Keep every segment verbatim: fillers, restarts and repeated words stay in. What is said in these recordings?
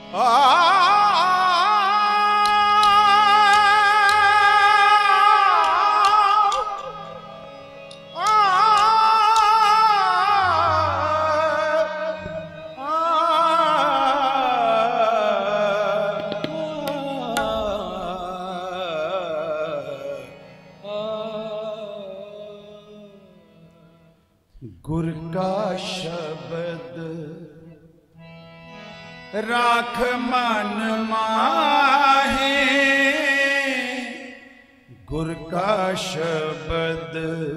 गुर का शब्द राख मन माहे, गुर का शब्द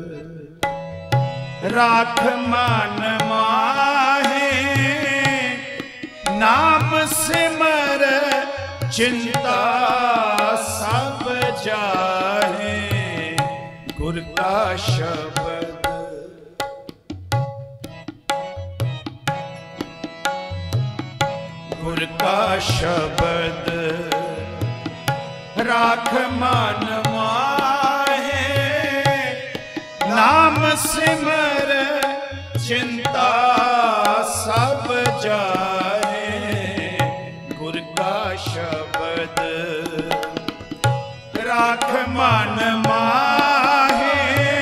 राख मन माहे, नाम सिमर चिंता सब जाहे। गुर का शब्द गुर का शब्द राख मन माहे, नाम सिमर चिंता सब जाए। गुर का शब्द राख मन माहे,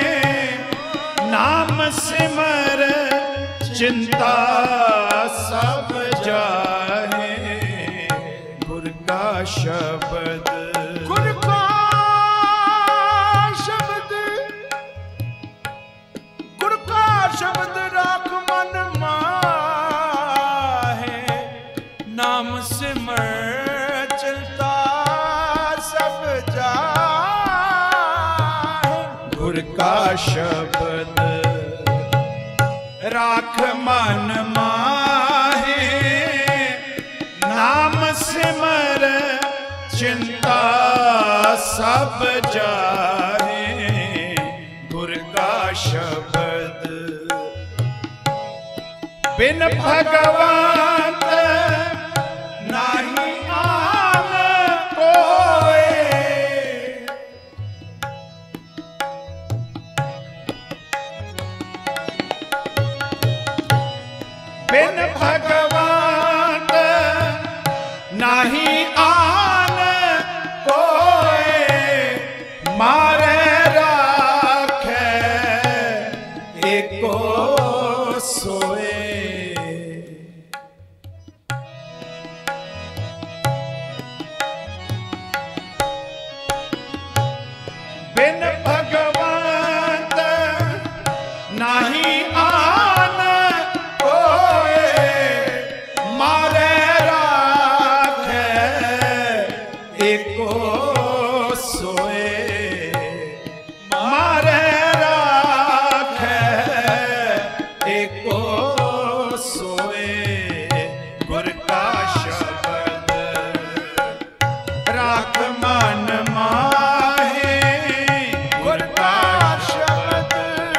नाम सिमर चिंता सब जाए। गुर का शब्द गुर का शब्द गुर का शब्द राख मन माहे, नाम सिमर चिंता सब जाए। गुर का शब्द राख मन माहे, नाम सिमर चिंता सब जाए। गुर का शब्द बिन भगवंत नाही आन कोय, बिन भगवंत नाही आन कोय, मारे राखे एको सोए। बिन भगवंत नाही आन कोय, मारे राखे एको सोए। मारे राखे एको सोए। गुर का शब्द राख मन माहे, गुर का शब्द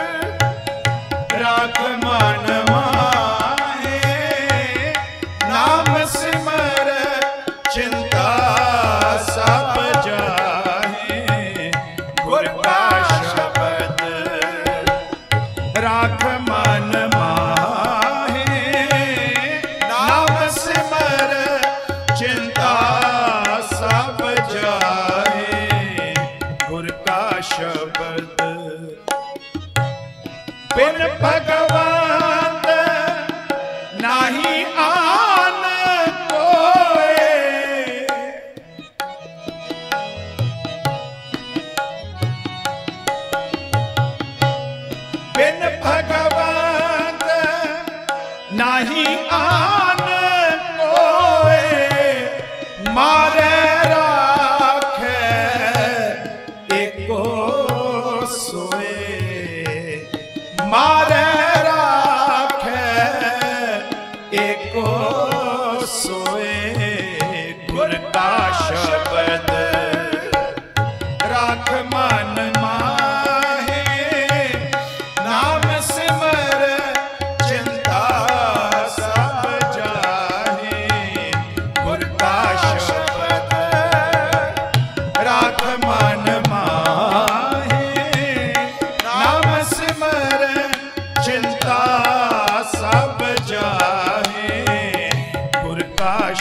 राख मन माहे, नाम सिमर चिंता सब जाहे। गुर का शब्द राख मन माहे, नाम सिमर चिंता सब जाहे। गुर का शब्द बिन भगवंत नाही आन को,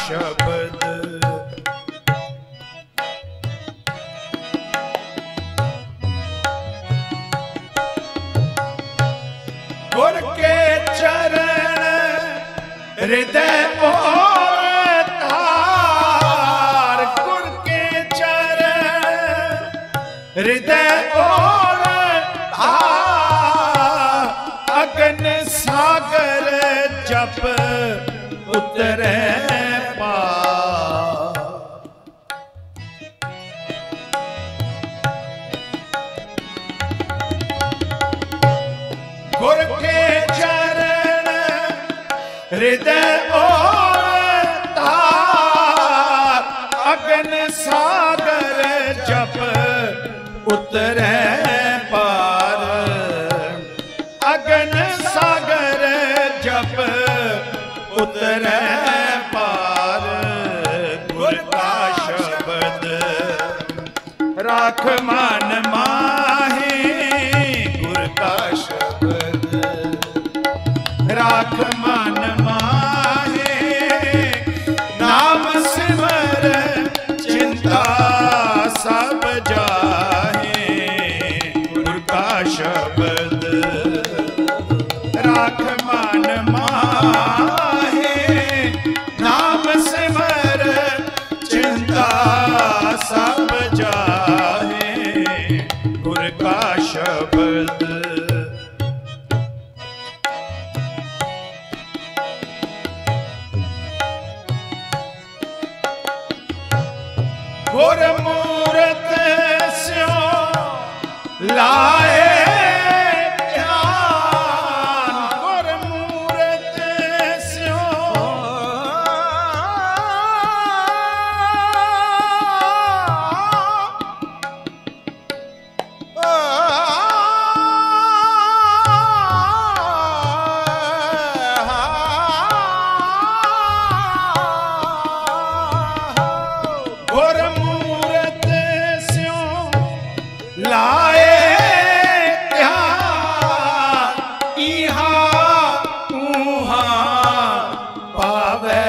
शब्द। गुर के चरण हृदय और तार, गुर के चरण हृदय और तार, अगन सागर जप उतरे पार। गुर के चरण हृदय और तार, अगन सागर जप उतरे पार। अगन सागर जप उतरे पार। गुर का शब्द राख मन माहे, गुर का शब्द राख मन माहे। नाम सिमर चिंता सब जाहे, गुर का शब्द राख मन माहे। नाम सिमर चिंता सब जाहे, गुर का शब्द। गुर मूरत स्यो लाए ध्यान, गुर मूरत स्यो गुर मूरत स्यो लाए ध्यान। इहा उहा पावे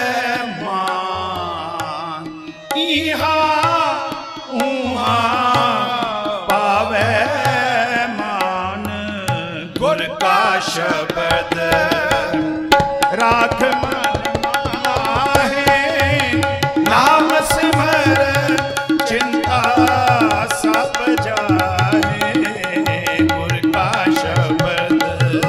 मान, इहा उहा पावे मान। गुर का शब्द राख मन माहे। नाम सिमर चिंता सब जाहे, गुर का शब्द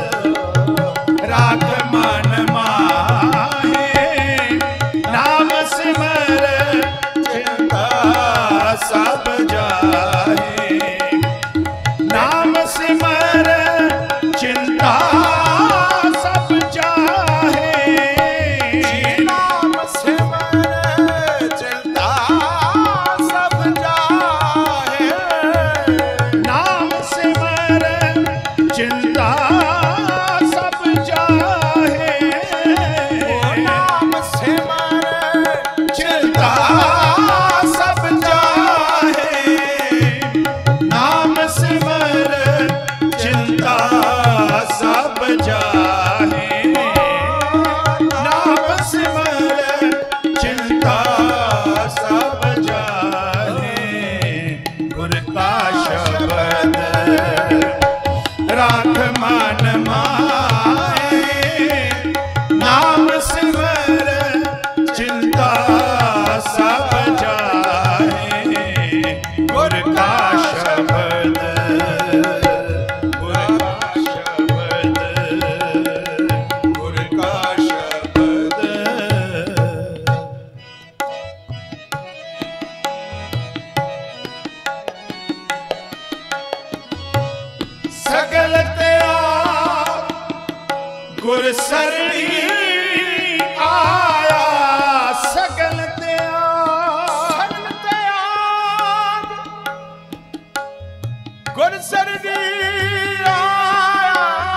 राख मन माहे। नाम सिमर चिंता सब जाहे। नाम सिमर चिंता सब जाहे। नाम सिमर चिंता सब जाहे। नाम सिमर चिंता सब जाहे। नाम सिमर चिंता सब जाहे। नाम सिमर चिंता सब जाहे। नाम सिमर चिंता सब जाहे, गुर का शब्द राख मन माहे। नाम सिमर चिंता सब जाहे, गुर का शब्द। गुर का शब्द, गुर का शब्द। सगल त्याग गुर सरणी आया। सगल त्याग, सगल त्याग गुर सरणी आया।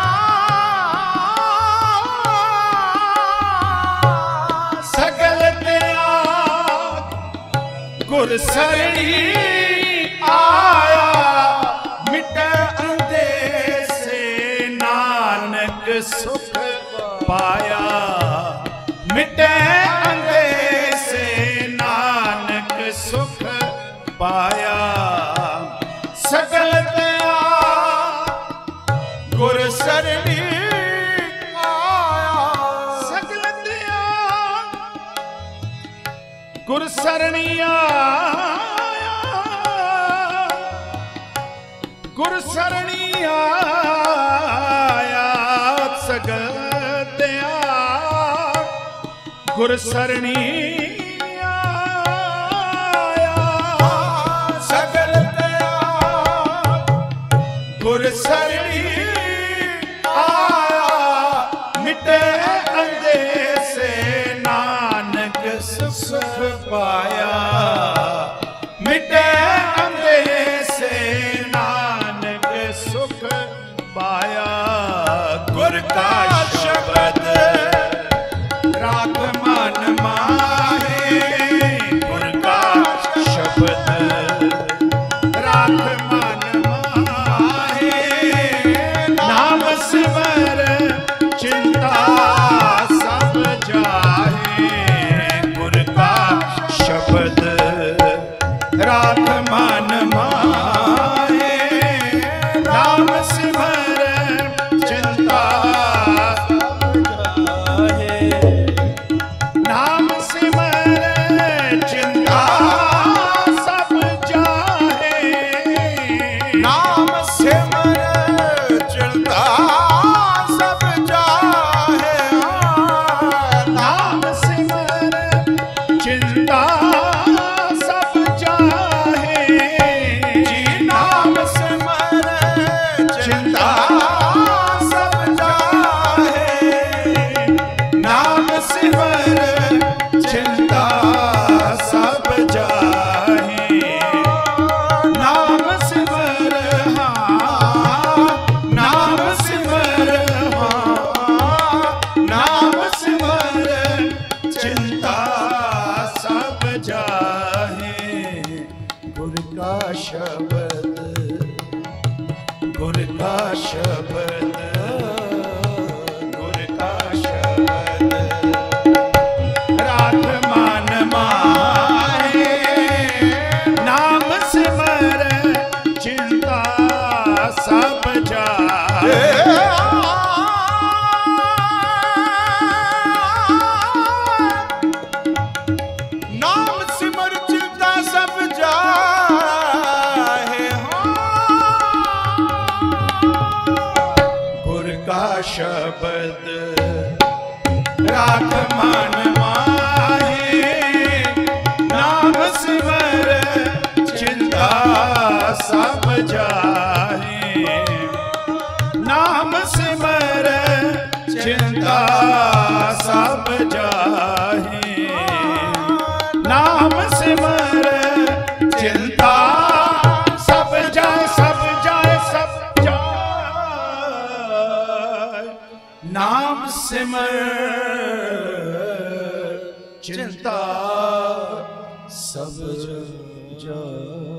सगल त्याग गुर सरणी आया। मिट अंधेसे नानक सुख पाया। मिटे अंधेरे पाया सकल त्याग गुर सरणी आया सकल त्याग गुर सरणी आया गुर सरणी आया सकल त्याग गुर सरणी गुर सरणी आया मिटे अंदेसे नानक सुख पाया मिटे अंदेसे नानक सुख पाया गुर का शब्द राख मन माहे गुर का शब्द राख मन सिमर चिंता सब जाहे गुर का शब्द राख मन माहे नाम सिमर चिंता सब जाहे नाम सिमर चिंता सब जाहे नाम सिमर चिंता शब्द गुर का शब्द गुर का शब्द राख मन माहे नाम सिमर चिंता सब जाहे नाम सिमर चिंता सब जाहे शब्द राख मन माहे नाम सिमर चिंता सब जाहे नाम सिमर चिंता सब जाहे नाम सिमर चिंता सब जाए सब जाए सब नाम सिमर चिंता सब जाए।